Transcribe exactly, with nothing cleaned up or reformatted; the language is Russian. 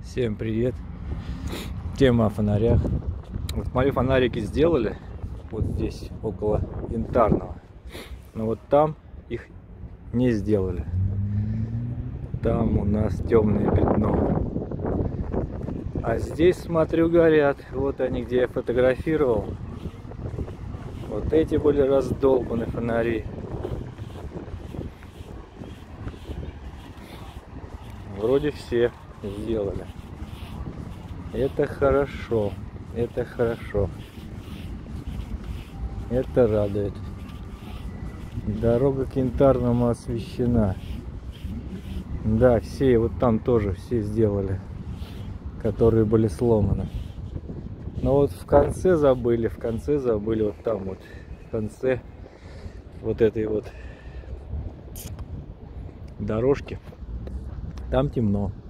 Всем привет! Тема о фонарях. Вот мои фонарики сделали вот здесь, около Янтарного. Но вот там их не сделали. Там у нас темное пятно. А здесь, смотрю, горят. Вот они, где я фотографировал. Вот эти были раздолбаны фонари. Вроде все сделали. Это хорошо. Это хорошо. Это радует. Дорога к Янтарному освещена. Да, все, вот там тоже все сделали, которые были сломаны. Но вот в конце забыли, в конце забыли, вот там вот, в конце вот этой вот дорожки, там темно.